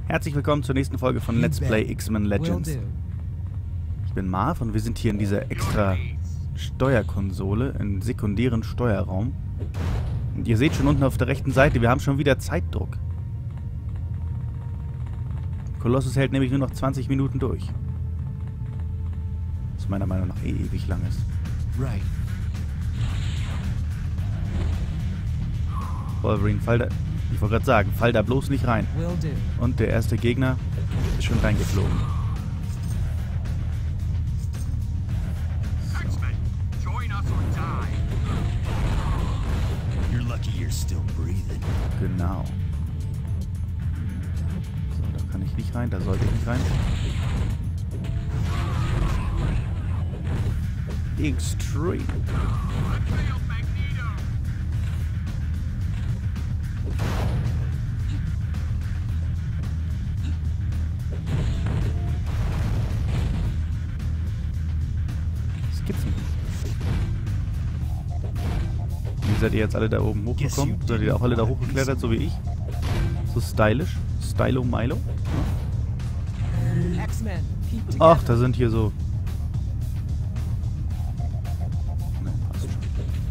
Herzlich willkommen zur nächsten Folge von Let's Play X-Men Legends. Ich bin Marv und wir sind hier in dieser extra Steuerkonsole, im sekundären Steuerraum. Und ihr seht schon unten auf der rechten Seite, wir haben schon wieder Zeitdruck. Colossus hält nämlich nur noch 20 Minuten durch. Was meiner Meinung nach ewig lang ist. Wolverine, fall da... Ich wollte gerade sagen, fall da bloß nicht rein. Und der erste Gegner ist schon reingeflogen. Genau. So, da kann ich nicht rein, da sollte ich nicht rein. Extreme. Das gibt's nicht. Wie seid ihr jetzt alle da oben hochgekommen? Seid ihr auch alle da hochgeklettert, so wie ich? So stylisch? Stylo Milo? Ach, da sind hier so... Ne, passt schon.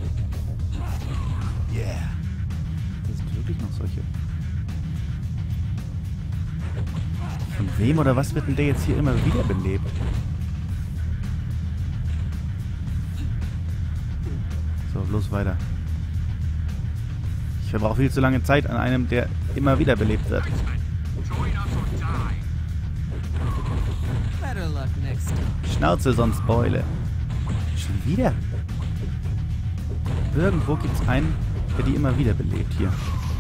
Das sind wirklich noch solche. Von wem oder was wird denn der jetzt hier immer wieder belebt? So, bloß weiter. Ich verbrauche viel zu lange Zeit an einem, der immer wieder belebt wird. Schnauze, sonst Beule. Schon wieder? Irgendwo gibt es einen, der die immer wieder belebt hier.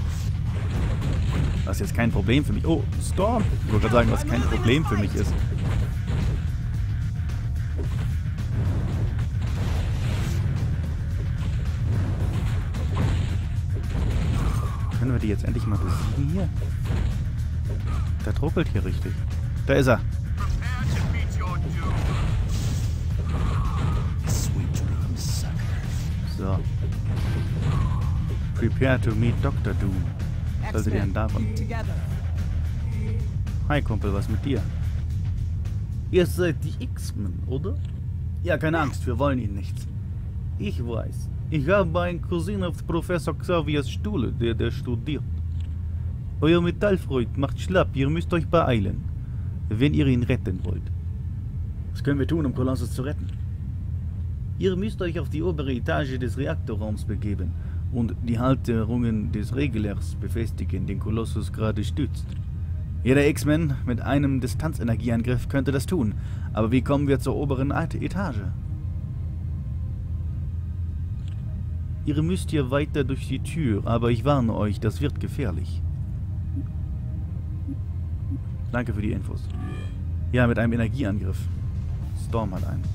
Was jetzt kein Problem für mich... Oh, Storm! Ich wollte gerade sagen, was kein Problem für mich ist. Können wir die jetzt endlich mal besiegen hier? Der druckelt hier richtig. Da ist er. So. Prepare to meet Dr. Doom. Was haltet ihr denn davon? Hi Kumpel, was mit dir? Ihr seid die X-Men, oder? Ja, keine Angst, wir wollen ihnen nichts. Ich weiß. Ich habe einen Cousin auf Professor Xaviers Stuhle, der studiert. Euer Metallfreund macht schlapp, ihr müsst euch beeilen, wenn ihr ihn retten wollt. Was können wir tun, um Colossus zu retten? Ihr müsst euch auf die obere Etage des Reaktorraums begeben und die Halterungen des Reglers befestigen, den Colossus gerade stützt. Jeder X-Men mit einem Distanzenergieangriff könnte das tun, aber wie kommen wir zur oberen Etage? Ihr müsst hier weiter durch die Tür, aber ich warne euch, das wird gefährlich. Danke für die Infos. Ja, mit einem Energieangriff. Storm hat einen.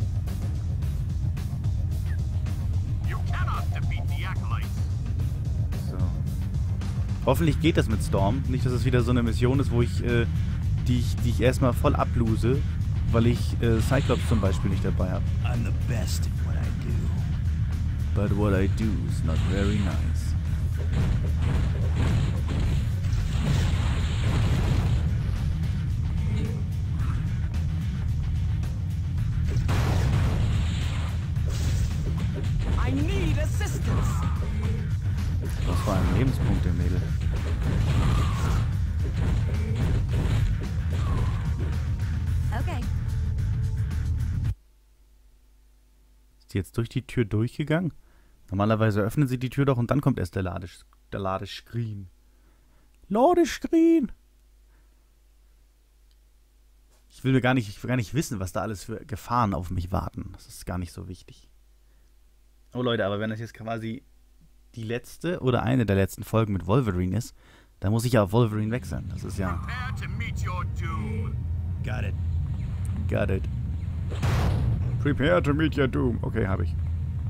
So. Hoffentlich geht das mit Storm. Nicht, dass es wieder so eine Mission ist, wo ich, die ich erstmal voll ablose, weil ich Cyclops zum Beispiel nicht dabei habe. I'm the best at what I do. But what I do is not very nice. I need assistance. Das war ein Lebenspunkt, der Mädel. Okay. Ist die jetzt durch die Tür durchgegangen? Normalerweise öffnen sie die Tür doch und dann kommt erst der Ladescreen. Ladescreen! Ich will gar nicht wissen, was da alles für Gefahren auf mich warten. Das ist gar nicht so wichtig. Oh Leute, aber wenn das jetzt quasi die letzte oder eine der letzten Folgen mit Wolverine ist, dann muss ich ja auf Wolverine wechseln. Das ist ja... Got it. Got it. Prepare to meet your doom. Okay, habe ich.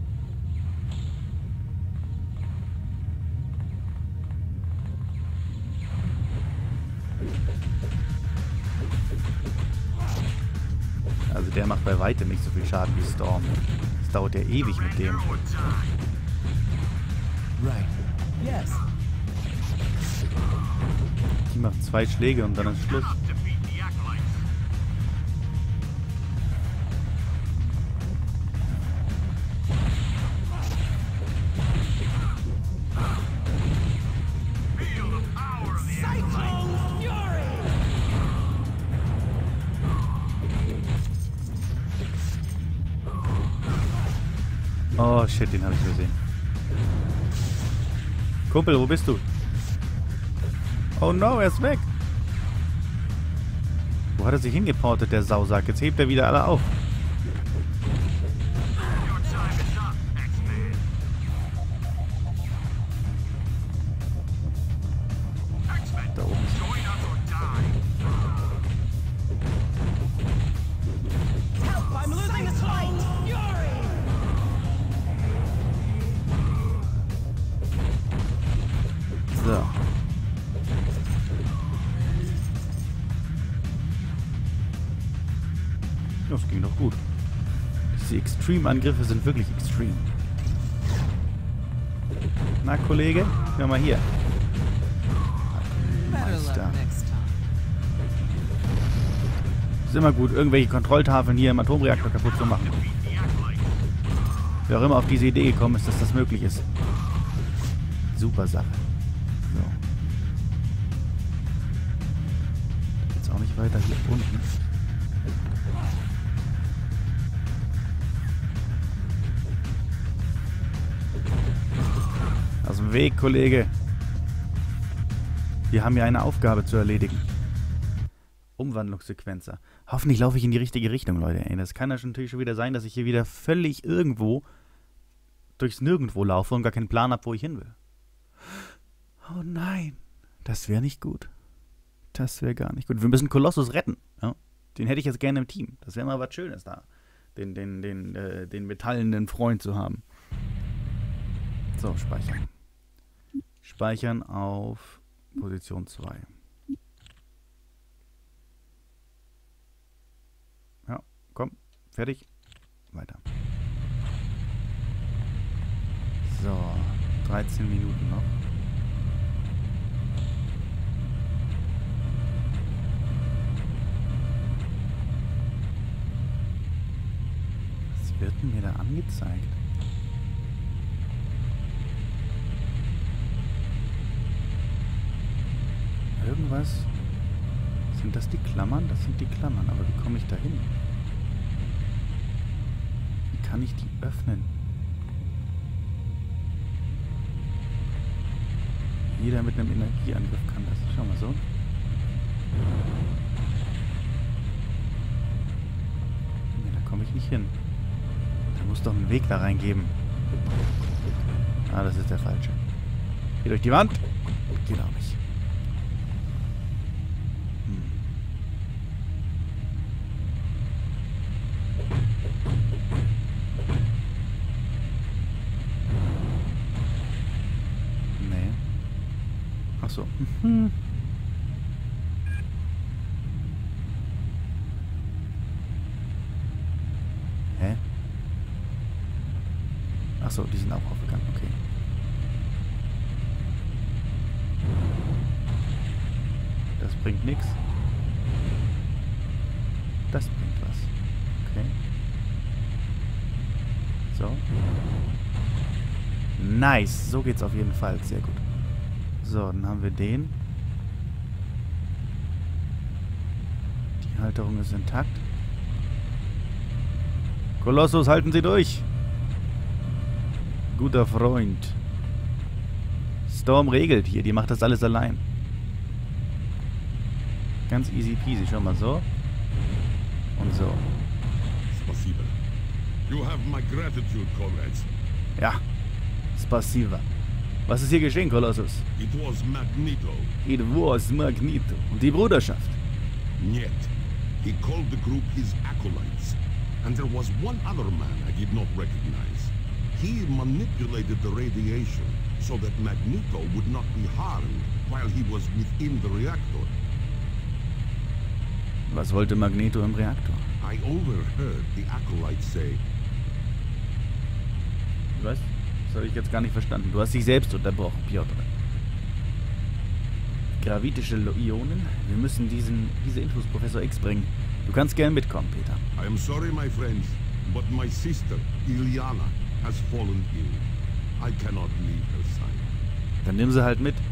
Also der macht bei weitem nicht so viel Schaden wie Storm. Das dauert ja ewig mit dem. Right. Yes. Die macht 2 Schläge und dann ist Schluss. Oh shit, den habe ich gesehen. Kumpel, wo bist du? Oh no, er ist weg. Wo hat er sich hingeportet, der Sausack? Jetzt hebt er wieder alle auf. Da oben. So. Das ging doch gut. Diese Extreme-Angriffe sind wirklich extrem. Na, Kollege, hör mal hier. Meister. Ist immer gut, irgendwelche Kontrolltafeln hier im Atomreaktor kaputt zu machen. Wer auch immer auf diese Idee gekommen ist, dass das möglich ist. Super Sache. So. Jetzt auch nicht weiter hier unten. Aus dem Weg, Kollege. Wir haben hier eine Aufgabe zu erledigen. Umwandlungssequenzer. Hoffentlich laufe ich in die richtige Richtung, Leute. Ey, das kann ja natürlich schon wieder sein, dass ich hier wieder völlig irgendwo durchs Nirgendwo laufe und gar keinen Plan habe, wo ich hin will. Oh nein. Das wäre nicht gut. Das wäre gar nicht gut. Wir müssen Kolossus retten. Ja? Den hätte ich jetzt gerne im Team. Das wäre mal was Schönes da. Den metallenen Freund zu haben. So, speichern. Speichern auf Position 2. Ja, komm. Fertig. Weiter. So, 13 Minuten noch. Was wird denn mir da angezeigt? Irgendwas. Sind das die Klammern? Das sind die Klammern. Aber wie komme ich da hin? Wie kann ich die öffnen? Jeder mit einem Energieangriff kann das. Schau mal so. Nee, da komme ich nicht hin. Da muss doch einen Weg da reingeben. Ah, das ist der falsche. Geht durch die Wand. Geht auch nicht. So. Hä? Achso, die sind auch aufgegangen, okay. Das bringt nichts. Das bringt was. Okay. So. Nice. So geht's auf jeden Fall. Sehr gut. So, dann haben wir den. Die Halterung ist intakt. Kolossus, halten Sie durch! Guter Freund. Storm regelt hier, die macht das alles allein. Ganz easy peasy, schau mal so. Und so. Spasiba. You have my gratitude, comrades. Ja. Spasiba. Was ist hier geschehen, Kolossus? It was Magneto. It was Magneto. Und die Bruderschaft. Yet, he called the group his acolytes. And there was one other man I did not recognize. He manipulated the radiation so that Magneto would not be harmed while he was within the reactor. Was wollte Magneto im Reaktor? I overheard the acolytes say, Was? Das habe ich jetzt gar nicht verstanden. Du hast dich selbst unterbrochen, Piotr. Gravitische Ionen? Wir müssen diese Infos Professor X bringen. Du kannst gern mitkommen, Peter. I am sorry, my friends, but my sister, Iliana, has fallen ill. I cannot leave her side. Dann nimm sie halt mit.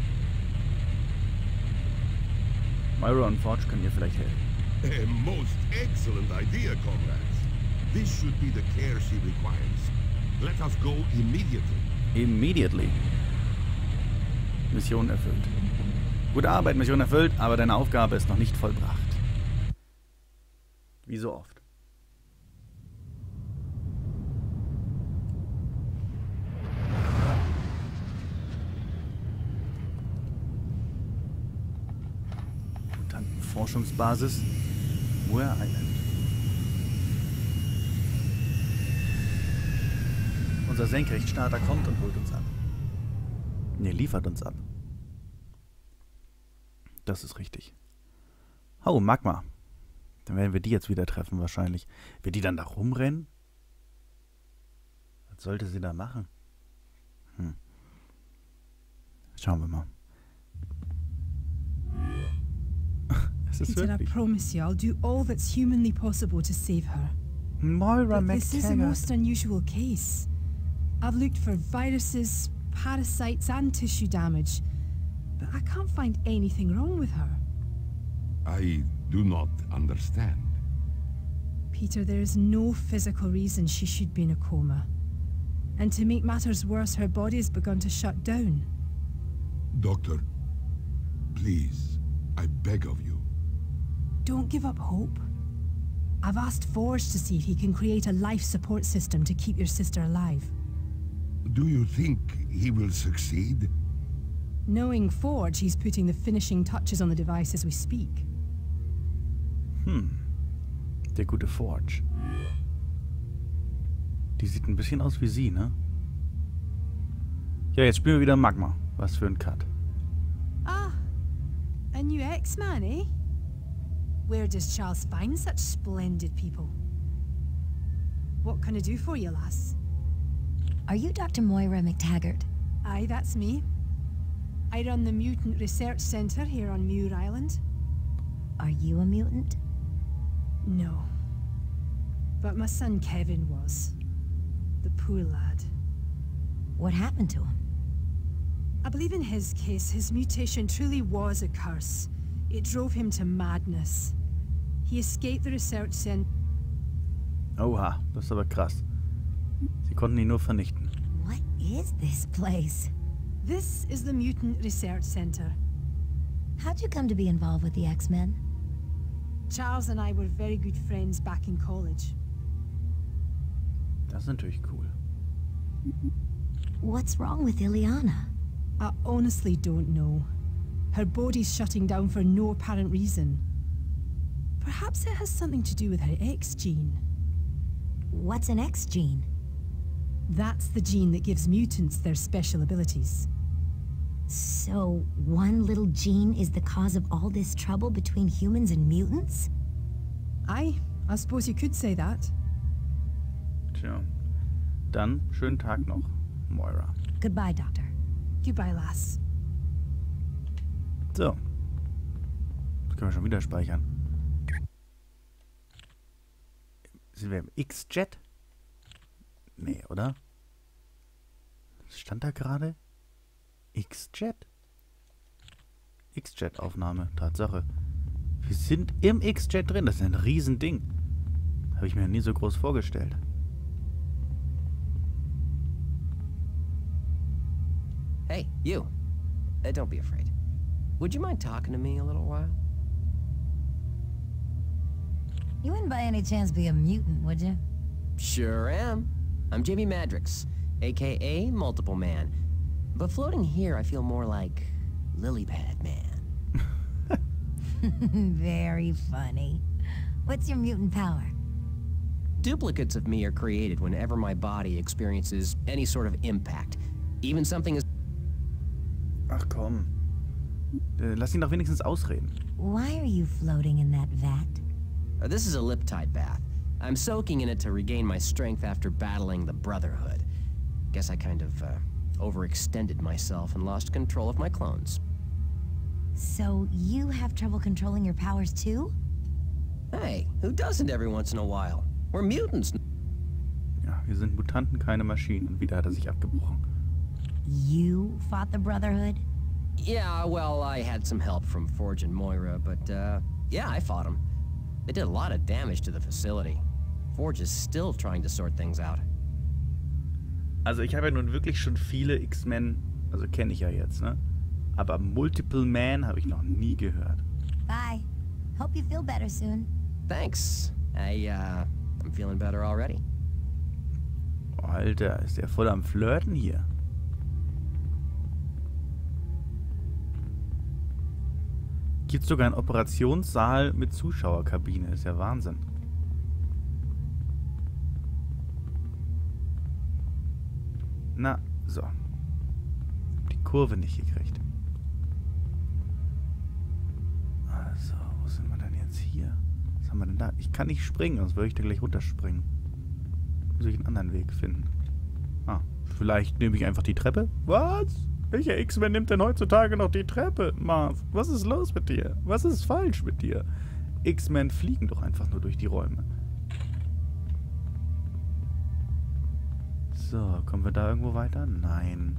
Moira und Forge können ihr vielleicht helfen. A most excellent idea, comrades. This should be the care she requires. Let us go immediately. Immediately. Mission erfüllt. Gute Arbeit, Mission erfüllt, aber deine Aufgabe ist noch nicht vollbracht. Wie so oft. Mutantenforschungsbasis Muir Island. Unser Senkrechtstarter kommt und holt uns ab. Ne, liefert uns ab. Das ist richtig. Oh, Magma. Dann werden wir die jetzt wieder treffen wahrscheinlich. Wird die dann da rumrennen? Was sollte sie da machen? Schauen wir mal. Es ist Peter, I wirklich. promise you, I'll do all that's humanly possible to save her. Moira But this is a McTaggart. most unusual case. I've looked for viruses, parasites, and tissue damage, but I can't find anything wrong with her. I do not understand. Peter, there is no physical reason she should be in a coma. And to make matters worse, her body has begun to shut down. Doctor, please, I beg of you. Don't give up hope. I've asked Forge to see if he can create a life support system to keep your sister alive. Do you think he will succeed? Knowing Forge, he's putting the finishing touches on the device as we speak. Der gute Forge. Die sieht ein bisschen aus wie sie, ne? Ja, jetzt spielen wir wieder Magma. Was für ein Cut. Ah, a new X-Man, eh? Where does Charles find such splendid people? What can I do for you, lass? Are you Dr. Moira McTaggart? Aye, that's me. I run the Mutant Research Center here on Muir Island. Are you a mutant? No. But my son Kevin was. The poor lad. What happened to him? I believe in his case, his mutation truly was a curse. It drove him to madness. He escaped the research center. Oha, das ist aber krass. Sie konnten ihn nur vernichten. What is this place? This is the Mutant Research Center. How'd you come to be involved with the X-Men? Charles and I were very good friends back in college. Das ist natürlich cool. What's wrong with Iliana? I honestly don't know. Her body's shutting down for no apparent reason. Perhaps it has something to do with her X gene. What's an X gene? That's the gene that gives mutants their special abilities. So, one little gene is the cause of all this trouble between humans and mutants? Aye, I suppose you could say that. Tja. Dann schönen Tag noch, Moira. Goodbye, Doctor. Goodbye, lass. So. Das können wir schon wieder speichern. Sind wir im X-Jet? Nee, oder? Was stand da gerade? X-Jet? X-Jet-Aufnahme, Tatsache. Wir sind im X-Jet drin, das ist ein Riesending. Habe ich mir nie so groß vorgestellt. Hey, you. Don't be afraid. Would you mind talking to me a little while? You wouldn't by any chance be a mutant, would you? Sure am. I'm Jamie Madrix, aka Multiple Man. But floating here, I feel more like Lilypad Man. Very funny. What's your mutant power? Duplicates of me are created whenever my body experiences any sort of impact. Even something as... Ach komm. Lass ihn doch wenigstens ausreden. Why are you floating in that vat? This is a Liptide bath. I'm soaking in it to regain my strength after battling the Brotherhood. Guess I kind of, overextended myself and lost control of my clones. So you have trouble controlling your powers too? Hey, who doesn't every once in a while? We're mutants. Ja, wir sind Mutanten, keine Maschinen. Und wieder hat er sich abgebrochen. You fought the Brotherhood? Yeah, well, I had some help from Forge and Moira, but, yeah, I fought them. They did a lot of damage to the facility. Forge is still trying to sort things out. Also ich habe ja nun wirklich schon viele X-Men, also kenne ich ja jetzt, ne? Aber Multiple Man habe ich noch nie gehört. Bye. Hope you feel better soon. Thanks. I'm feeling better already. Oh, Alter, ist der voll am Flirten hier. Gibt sogar einen Operationssaal mit Zuschauerkabine. Ist ja Wahnsinn. Na, so. Die Kurve nicht gekriegt. Also, wo sind wir denn jetzt hier? Was haben wir denn da? Ich kann nicht springen, sonst würde ich da gleich runterspringen. Muss ich einen anderen Weg finden. Ah, vielleicht nehme ich einfach die Treppe? Was? Welcher X-Men nimmt denn heutzutage noch die Treppe? Marv, was ist los mit dir? Was ist falsch mit dir? X-Men fliegen doch einfach nur durch die Räume. So, kommen wir da irgendwo weiter? Nein.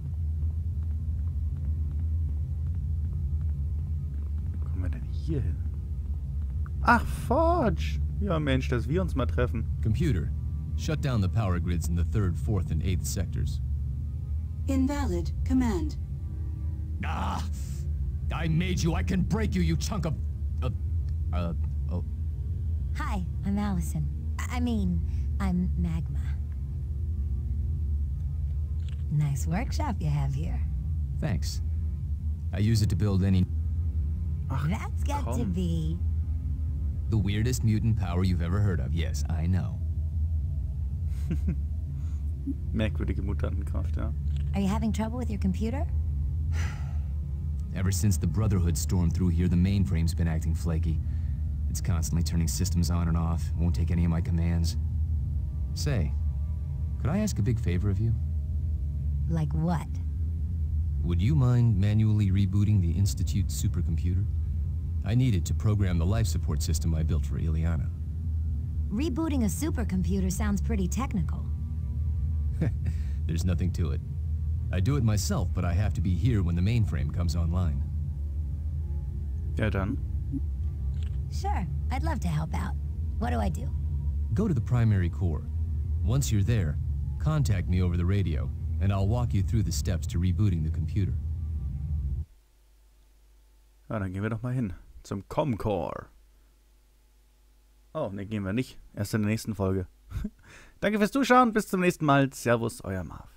Wo kommen wir denn hier hin? Ach, Forge! Ja, Mensch, dass wir uns mal treffen. Computer, shut down the power grids in the 3rd, 4th, and 8th sectors. Invalid command. Ah! I made you. I can break you, you chunk of... oh. Hi, I'm Allison. I mean, I'm Magma. Nice workshop you have here. Thanks. I use it to build any... Ach, That's got to komm. be... The weirdest mutant power you've ever heard of. Yes, I know. Merkwürdige Mutantenkraft, ja. Are you having trouble with your computer? Ever since the Brotherhood stormed through here, the mainframe's been acting flaky. It's constantly turning systems on and off. Won't take any of my commands. Say, could I ask a big favor of you? Like what? Would you mind manually rebooting the Institute supercomputer? I need it to program the life support system I built for Ileana. Rebooting a supercomputer sounds pretty technical. There's nothing to it. I do it myself, but I have to be here when the mainframe comes online. Ja, dann. Sure, I'd love to help out. What do I do? Go to the primary core. Once you're there, contact me over the radio, and I'll walk you through the steps to rebooting the computer. Ja, dann gehen wir doch mal hin. Zum Comcore. Oh, ne, gehen wir nicht. Erst in der nächsten Folge. Danke fürs Zuschauen. Bis zum nächsten Mal. Servus, euer Marv.